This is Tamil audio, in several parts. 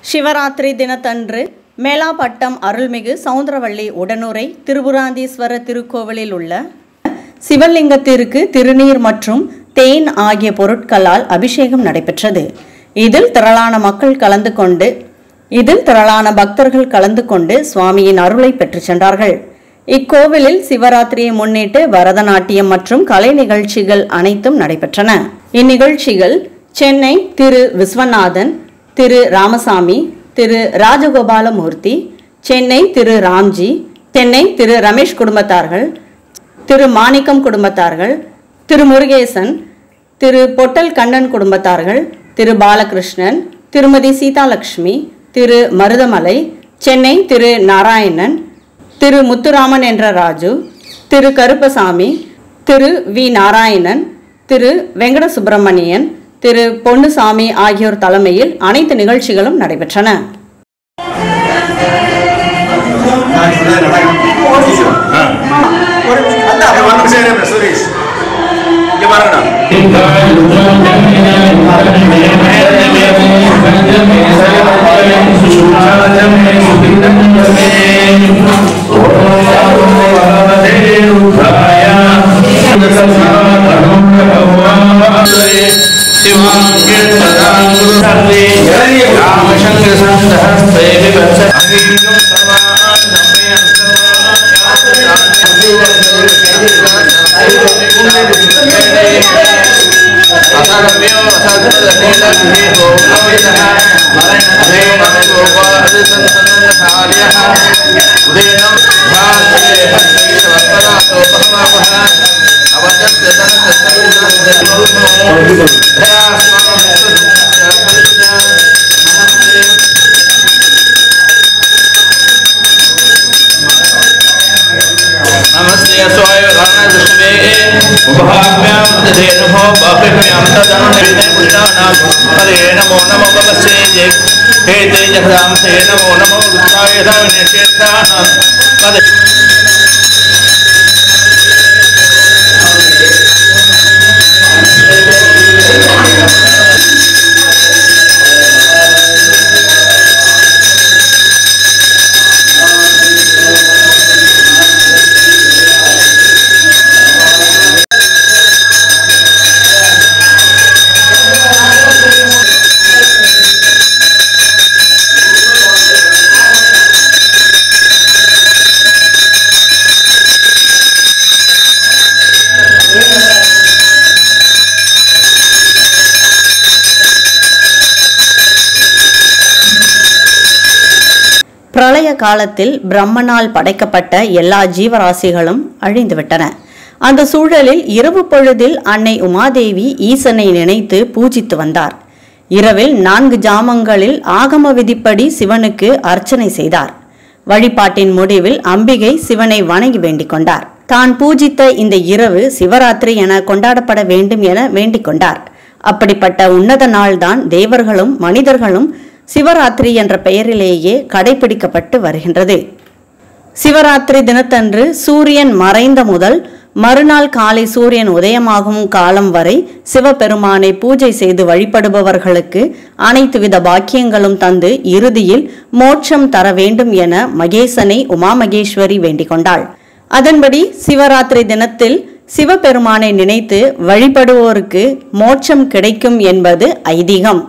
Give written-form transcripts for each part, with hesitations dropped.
சிவராத்திரி தினத்தன்று மேலாப்பட்டம் அருள்மிகு சவுந்தரவள்ளி உடனுரை திருபுராந்தீஸ்வரர் திருக்கோவிலில் உள்ள சிவலிங்கத்திற்கு திருநீர் மற்றும் தேன் ஆகிய பொருட்களால் அபிஷேகம் நடைபெற்றது. இதில் திரளான பக்தர்கள் கலந்து கொண்டு சுவாமியின் அருளை பெற்று சென்றார்கள். இக்கோவிலில் சிவராத்திரியை முன்னிட்டு பரதநாட்டியம் மற்றும் கலை நிகழ்ச்சிகள் அனைத்தும் நடைபெற்றன. இந்நிகழ்ச்சிகள் சென்னை திரு விஸ்வநாதன், திரு ராமசாமி, திரு ராஜகோபாலமூர்த்தி, சென்னை திரு ராம்ஜி, சென்னை திரு ரமேஷ் குடும்பத்தார்கள், திரு மாணிக்கம் குடும்பத்தார்கள், திரு முருகேசன், திரு பொட்டல் கண்ணன் குடும்பத்தார்கள், திரு பாலகிருஷ்ணன், திருமதி சீதாலட்சுமி, திரு மருதமலை, சென்னை திரு நாராயணன், திரு முத்துராமன் என்ற ராஜு, திரு கருப்பசாமி, திரு வி நாராயணன், திரு வெங்கட சுப்பிரமணியன், திரு பொன்னுசாமி ஆகியோர் தலைமையில் அனைத்து நிகழ்ச்சிகளும் நடைபெற்றன. பிரளய காலத்தில் பிரம்மனால் படைக்கப்பட்ட எல்லா ஜீவராசிகளும் அழிந்துவிட்டன. அந்த சூழலில் இரவு பொழுதில் அன்னை உமாதேவி ஈசனை நினைத்து பூஜித்து வந்தார். இரவில் 4 ஜாமங்களில் ஆகம விதிப்படி சிவனுக்கு அர்ச்சனை செய்தார். வழிபாட்டின் முடிவில் அம்பிகை சிவனை வணங்கி வேண்டிக் கொண்டார். தான் பூஜித்த இந்த இரவு சிவராத்திரி என கொண்டாடப்பட வேண்டும் என வேண்டிக் கொண்டார். அப்படிப்பட்ட உன்னத நாள்தான் தேவர்களும் மனிதர்களும் சிவராத்திரி என்ற பெயரிலேயே கடைபிடிக்கப்பட்டு வருகின்றது. சிவராத்திரி தினத்தன்று சூரியன் மறைந்த முதல் மறுநாள் காலை சூரியன் உதயமாகும் காலம் வரை சிவபெருமானை பூஜை செய்து வழிபடுபவர்களுக்கு அனைத்து வித பாக்கியங்களும் தந்து இறுதியில் மோட்சம் தர வேண்டும் என மகேசனை உமாமகேஸ்வரி வேண்டிக் கொண்டாள். அதன்படி சிவராத்திரி தினத்தில் சிவபெருமானை நினைத்து வழிபடுவோருக்கு மோட்சம் கிடைக்கும் என்பது ஐதீகம்.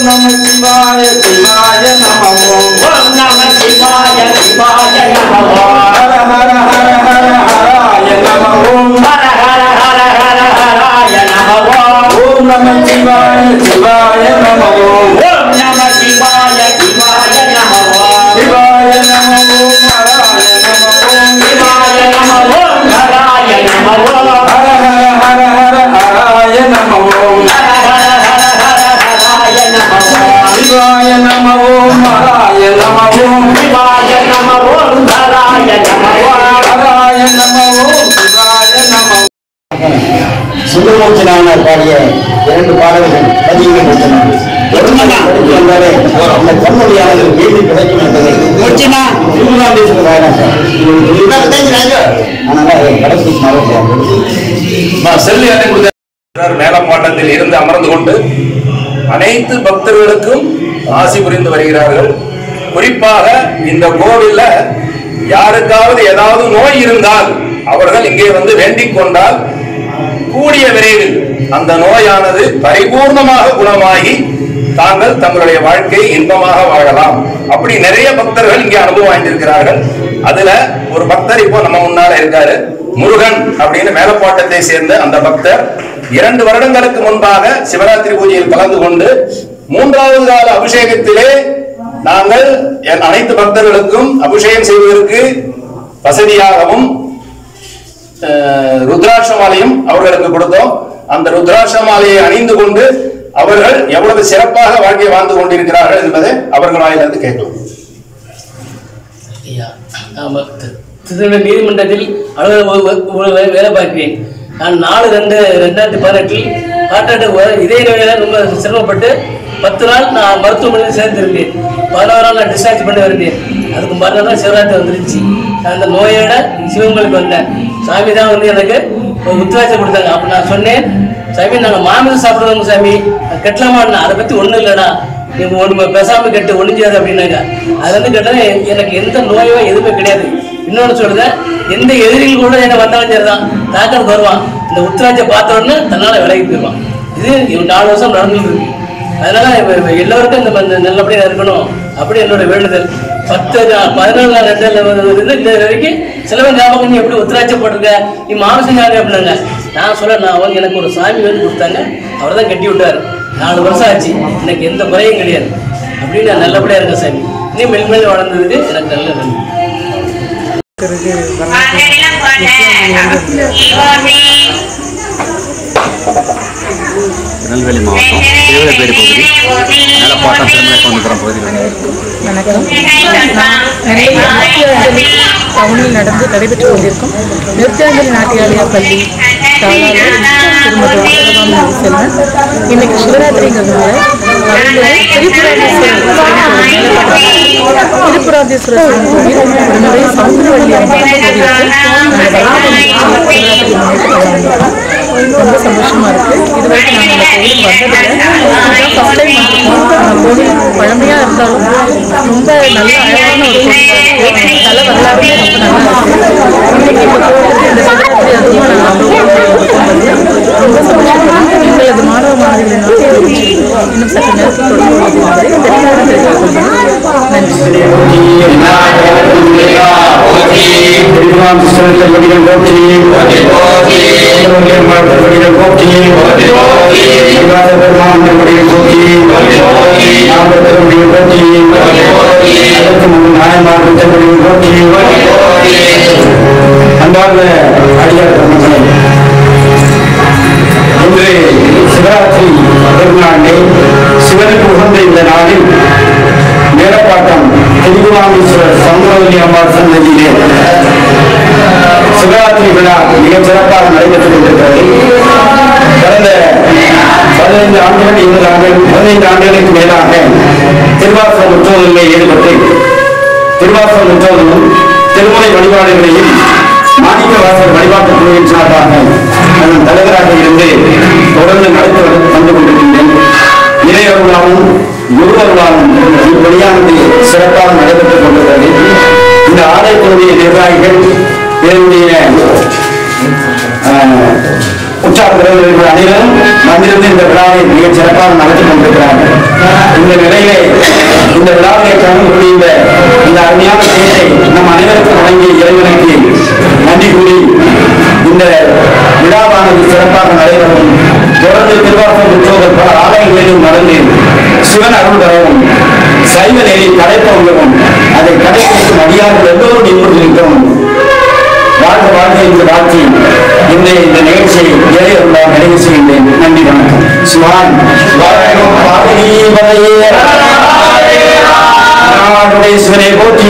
நம சிவாய சிவாய நம ஓம் நம சிவாய சிவாய நம ஹர ஹர ஹர ஹர ஹராய நம ஹர ஹர ஹர ஹர ஹராய நம ஓம் நம சிவாய சிவாய நம நம சிவாய சிவாய நம சிவாய நம ஹராய நம சிவாய நம ஹராய நம ஹர ஹர ஹர ஹர ஹராய நம சிவாய நம ஓம் ஹராய நம சிவாய நம ஓம் ஹராய நம ஹராய நம ஓம் சிவாய நம. சுந்தரமூர்த்தி நாயனார் பாடிய 2 பாடல்கள் பதிவுகள் வந்தாலே அந்த கண்மொழியானது மீண்டும் கிடைக்கும் என்பதை மேலப்பாட்டத்தில் இருந்து அமர்ந்து கொண்டு அனைத்து பக்தர்களுக்கும் ஆசி புரிந்து வருகிறார்கள். குறிப்பாக இந்த கோவில்ல யாருக்காவது ஏதாவது நோய் இருந்தால் அவர்கள் இங்கே வந்து வேண்டிக் கொண்டால் கூடிய விரைவில் அந்த நோயானது பரிபூர்ணமாக குணமாகி தாங்கள் தங்களுடைய வாழ்க்கை இன்பமாக வாழலாம். அப்படி நிறைய பக்தர்கள் இங்கே அனுபவம் வாய்ந்திருக்கிறார்கள். அதுல ஒரு பக்தர் இப்போ நம்ம முன்னால இருக்காரு, முருகன் அப்படின்னு மேலப்பாட்டத்தை சேர்ந்த அந்த பக்தர் 2 வருடங்களுக்கு முன்பாக சிவராத்திரி பூஜையில் கலந்து கொண்டு 3வது கால அபிஷேகத்திலே நாங்கள் அனைத்து பக்தர்களுக்கும் அபிஷேகம் செய்வதற்கு வசதியாகவும் ருத்ராட்ச மாலையும் அவர்களுக்கு கொடுத்தோம். அந்த ருத்ராட்ச மாலையை அணிந்து கொண்டு அவர்கள் எவ்வளவு சிறப்பாக வாழ்க்கையை வாழ்ந்து கொண்டிருக்கிறார்கள் என்பதை அவர்கள் வாயிலிருந்து கேட்கலாம். திருநெல்வேலி நீதிமன்றத்தில் அலுவலக வேலை பார்க்கிறேன். நான் 4/2/2018 ஹார்ட் அட்டாக் இதய நோயால ரொம்ப சிரமப்பட்டு 10 நாள் நான் மருத்துவமனையில் சேர்ந்திருந்தேன். 11 நாள் நான் டிஸ்சார்ஜ் பண்ணி வருந்தேன். அதுக்கு மறுநாள் தான் சிவராத்திரி வந்துருச்சு. நான் அந்த நோயோட சிவங்களுக்கு வந்தேன். சாமி தான் வந்து எனக்கு ஒரு உத்ராட்சம் கொடுத்தாங்க. அப்போ நான் சொன்னேன், சாமி நாங்கள் மாமிசம் சாப்பிடுவோம் சாமி, கெட்டலாமான்னா அதை பற்றி ஒன்றும் இல்லைடா, நீங்கள் ஒன்று பேசாமல் கெட்டு ஒழிஞ்சாது அப்படின்னாங்க. அது வந்து கேட்டால் எனக்கு எந்த நோயோ எதுவுமே கிடையாது. இன்னொன்று சொல்லுதேன், எந்த எதிரிகள் கூட என்ன வந்தாலும் சரிதான் தாக்கத்துக்கு வருவான். இந்த உத்ராட்சை பார்த்த உடனே தன்னால் விலகி போயிடுவான். இது 4 வருஷம் நடந்துருக்கு. அதனால எல்லோருக்கும் இந்த நல்லபடியாக இருக்கணும் அப்படி என்னோட வேண்டுதல். 14 நாள் 2 வரைக்கும் சிலவன் ஞாபகம், நீ எப்படி உத்ராட்சம் போட்டிருக்க, நீ மாமிசம் ஞாபகம் அப்படின்னாங்க. நான் சொல்ல, நான் அவங்க எனக்கு ஒரு சாமி வந்து கொடுத்தாங்க, அவர் தான் கட்டி விட்டார். 4 வருஷம் ஆச்சு, எனக்கு எந்த குறையும் கிடையாது அப்படின்னு நான் நல்லபடியாக இருக்கேன் சாமி. நீ மெல்மேல் வளர்ந்ததுக்கு எனக்கு நல்ல நன்றி. திருநெல்வேலி மாவட்டம் திருவிடைப்பேரி பகுதி மேலப்பாட்டம் திருமலைக்கோந்திபுரம் பகுதியில் வணக்கம். நான் நிறுத்தியாஞ்சலி டவுனில் நடைபெற்று கொண்டிருக்கும் நிறுத்தியாஞ்சலி நாட்டியாலயா பள்ளி தாளாளர் திருமதி வாசகவாமி செல்வன். இன்னைக்கு சிவராத்திரிங்கிறதுனால திரிபுராதீஸ்வரர் கோவில் என்னுடைய சமுத்திரவள்ளி அம்மன் ரொம்ப சந்தோஷமா இருக்கு. இது வரைக்கும் நாங்கள் அந்த கோவிலுக்கு வந்ததில்லை. ஃபர்ஸ்ட் டைம் வந்திருக்கோம். அந்த கோவில் பழமையா இருந்தாலும் ரொம்ப நல்ல அழகான ஒரு கோவிலாக இருக்கு. தல வரலாறுமே ரொம்ப நல்லா இருக்கு. இன்னைக்கு இந்த கோவிலுக்கு இந்த சிவராத்திரி அதுவும் ரொம்ப சந்தோஷப்படுறேன். எங்களது மாணவ மாணவிகளினால் இன்னும் சற்று நேரத்தில் தொடர்பு உள்ளது என்பதை தெளிவாக தெரிவித்துக் கொள்கிறேன். நன்றி. அன்பார்ந்த அடியார் பெருமக்களே, இன்று சிவராத்திரி திருநாளை சிவனுக்கு உகந்த இந்த நாளில் மேலப்பாட்டம் திரிபுராதீஸ்வரர் சமுத்திரவள்ளி அம்பாள் சன்னதியிலே சிவராத்திரி விழா மிகச் சிறப்பாக நடைபெற்றுக் கொண்டிருக்கிறது. கடந்த 15 ஆண்டுகள் 15 ஆண்டுகளுக்கு மேலாக திருவாசக முற்றோதலில் ஈடுபட்டு திருவாசக முற்றோதலும் திருமுறை வழிபாடுகளையும் மாணிக்க வாசகர் வழிபாட்டு குழுவின் சார்பாக அதன் தலைவராக இருந்து தொடர்ந்து நடத்தி வந்து கொண்டிருக்கின்றேன். இறையருளாலும் குருவருளாலும் இவ்வழியானது சிறப்பாக நடைபெற்றுக் கொண்டிருக்கிறது. இந்த ஆலயத்தினுடைய நிர்வாகிகள் இதனுடைய உற்சாக அனைவரும் வந்திருந்து இந்த விழாவை மிகச் சிறப்பாக நடத்தி கொண்டிருக்கிறார்கள். இந்த நிலையிலே இந்த விழாவை காணக்கூடிய இந்த அருமையான செய்தியை நம் அனைவருக்கும் வழங்கிய இறைவனுக்கு நன்றி கூறி இந்த விழாவானது சிறப்பாக நடைபெறும். தொடர்ந்து திருவாசகம் முற்றோதல் பல ஆலயங்களிலும் நடந்து சிவன் அருள் பெறவும் சைவ நெறி கடைப்பவங்களும் அதை கடைபிடிக்கும் அடியார்கள் எல்லோரும் இன்புற்றிருக்கவும் வாழ்க வாழ்க என்று வாழ்த்தி இந்த நிகழ்ச்சியை ஏழையுள்ளார் நிறைவு செய்கின்றேன். நன்றி, வணக்கம். சிவான் சிவனை போற்றி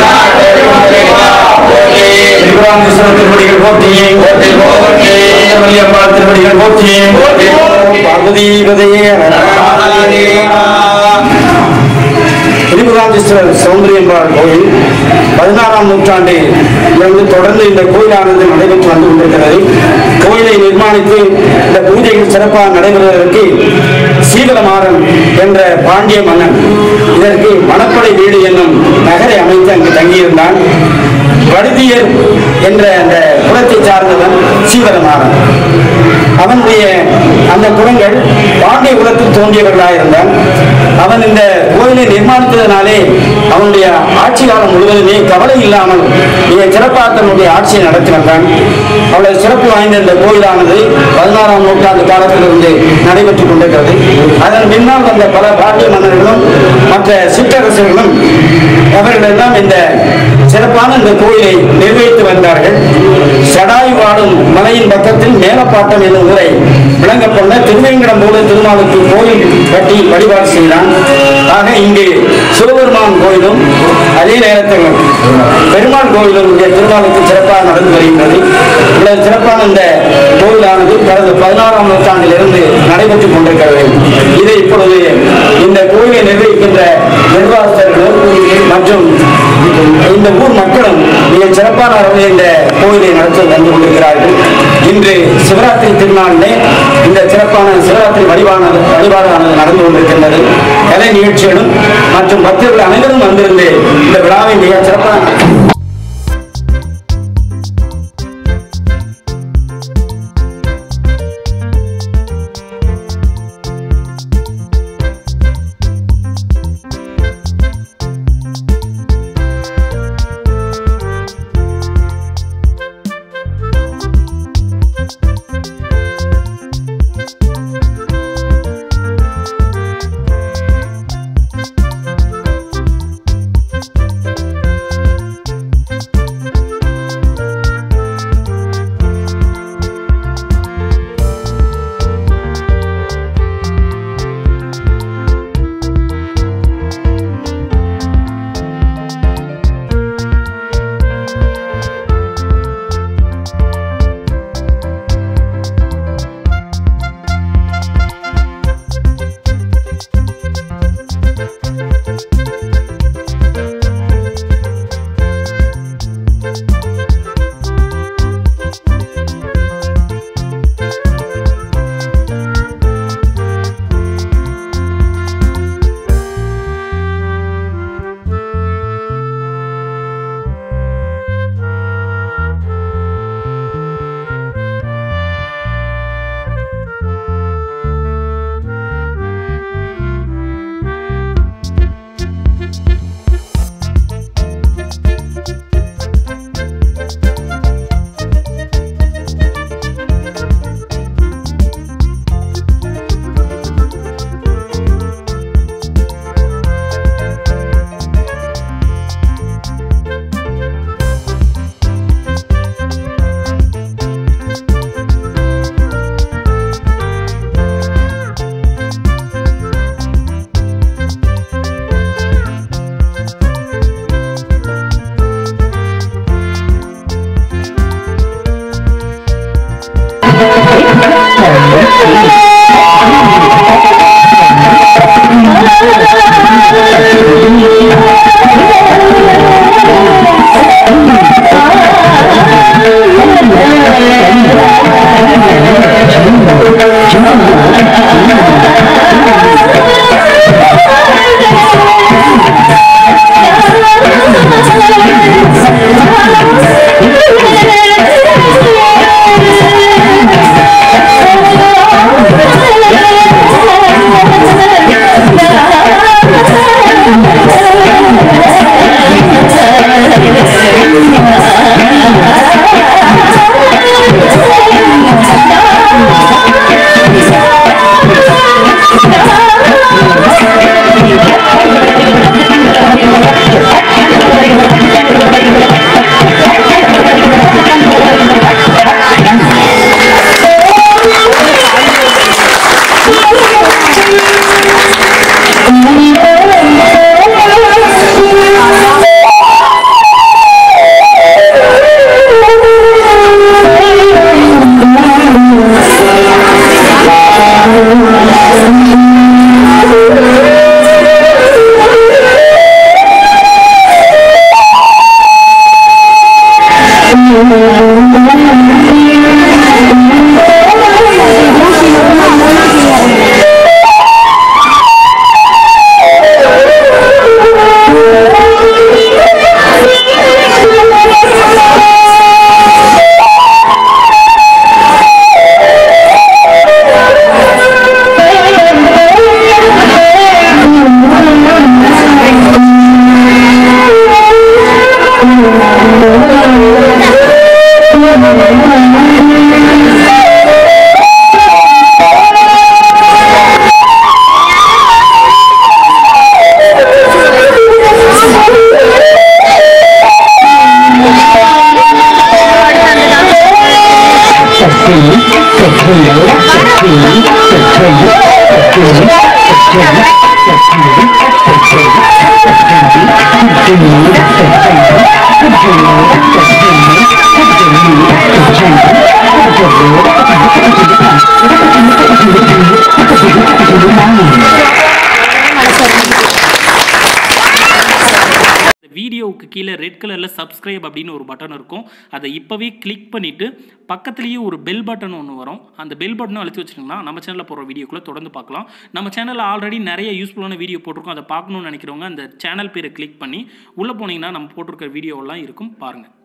திருவடிகள் போற்றியே அம்பாள் திருவடிகள் போற்றியே பார்வதிபதையே திரிபுராந்தீஸ்வரர் சௌந்தரியம்பாள் கோயில் 16ஆம் நூற்றாண்டில் இருந்து தொடர்ந்து இந்த கோயிலானது நடைபெற்று வந்து கொண்டிருக்கிறது. கோயிலை நிர்மாணித்து இந்த பூஜைகள் சிறப்பாக நடைபெறுவதற்கு சீவரமாறன் என்ற பாண்டிய மன்னன் இதற்கு மணப்படை வீடு என்னும் நகரை அமைத்து அங்கு தங்கியிருந்தான். வடுதியர் என்ற அந்த குலத்தை சார்ந்தவன் சீவரமாறன். அவனுடைய அந்த குலங்கள் பாண்டிய குலத்தில் தோன்றியவர்களாக இருந்தான். அவன் இந்த கோயிலை நிர்மாணித்ததனாலே அவனுடைய ஆட்சி காலம் முழுவதுமே கவலை இல்லாமல் மிக சிறப்பாக தன்னுடைய ஆட்சியை நடத்தி வந்தான். அவ்வளவு சிறப்பு வாய்ந்த இந்த கோயிலானது 16ஆம் நூற்றாண்டு காலத்திலிருந்து நடைபெற்றுக் கொண்டிருக்கிறது. அதன் பின்னால் வந்த பல பாண்டிய மன்னர்களும் மற்ற சிற்றரசர்களும் அவர்களெல்லாம் இந்த சிறப்பான இந்த கோயிலை நிர்வகித்து வந்தார்கள். சடாய் வாடும் மலையின் பக்கத்தில் மேலப்பாட்டம் என்னும் ஊரை விளங்கப்பட்ட திருவேங்கடம்போடு திருமாலுக்கு கோயில் கட்டி வழிபாடு செய்தான். ஆக இங்கு சிவபெருமான் கோயிலும் அதே நேரத்தில் பெருமாள் கோயிலும் திருமாலுக்கு சிறப்பாக நடந்து வருகின்றது. இவ்வளவு சிறப்பான இந்த கோயிலானது கடந்த 16ஆம் நூற்றாண்டிலிருந்து நடைபெற்றுக் கொண்டிருக்கிறது. இதை இப்பொழுது இந்த கோயிலை நிர்வகிக்கின்ற நிர்வாகஸ்தர்களும் மற்றும் இந்த ஊர் மக்களும் மிக சிறப்பான அளவில் இந்த கோயிலை நடத்தி வந்து கொண்டிருக்கிறார்கள். இன்று சிவராத்திரி திருநாளிலே இந்த சிறப்பான சிவராத்திரி வழிபாடானது நடந்து கொண்டிருக்கின்றது. கலை நிகழ்ச்சிகளும் மற்றும் பக்தர்கள் அனைவரும் வந்திருந்து இந்த விழாவை மிக சிறப்பான Yeah. வீடியோவுக்கு கீழே ரெட் கலரில் சப்ஸ்கிரைப் அப்படின்னு ஒரு பட்டன் இருக்கும். அதை இப்போவே கிளிக் பண்ணிவிட்டு பக்கத்துலேயே ஒரு பெல் பட்டன் ஒன்று வரும். அந்த பெல் பட்டனை அழுத்தி வச்சிட்டிங்கன்னா நம்ம சேனலில் போடுற வீடியோக்குள்ளே தொடர்ந்து பார்க்கலாம். நம்ம சேனலில் ஆல்ரெடி நிறைய யூஸ்ஃபுல்லான வீடியோ போட்டிருக்கோம். அதை பார்க்கணும்னு நினைக்கிறவங்க அந்த சேனல் பேரை கிளிக் பண்ணி உள்ளே போனீங்கன்னா நம்ம போட்டிருக்கிற வீடியோவெல்லாம் இருக்கும், பாருங்கள்.